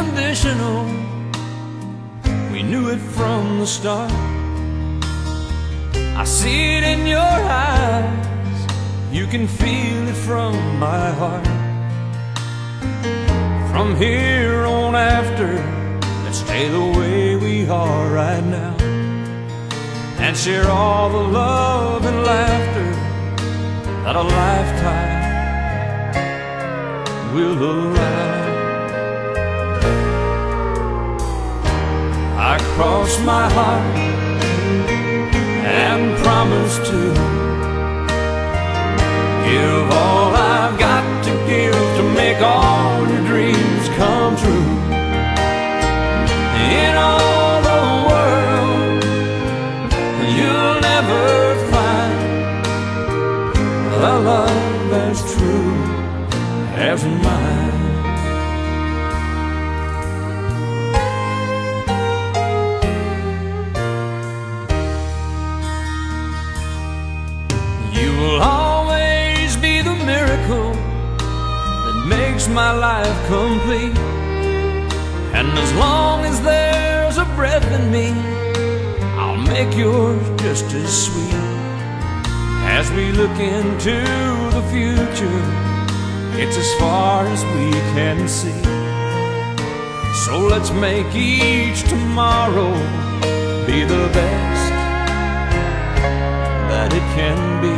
unconditional. We knew it from the start. I see it in your eyes, you can feel it from my heart. From here on after, let's stay the way we are right now, and share all the love and laughter that a lifetime will allow. I cross my heart and promise to give all I've got to give to make all your dreams come true. In all the world, you'll never find a love as true as mine. You will always be the miracle that makes my life complete. And as long as there's a breath in me, I'll make yours just as sweet. As we look into the future, it's as far as we can see. So let's make each tomorrow be the best that it can be.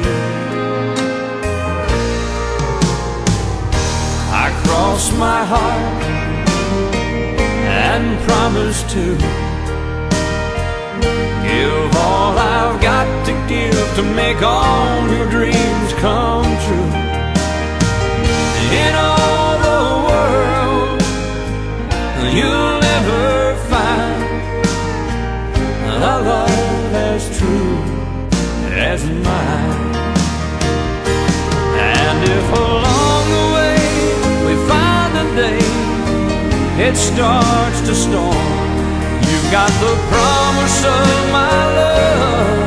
I cross my heart and promise to give all I've got to give to make all your dreams come true. In all the world, you'll never find a love as true as mine. And if along the way we find a day it starts to storm, you've got the promise of my love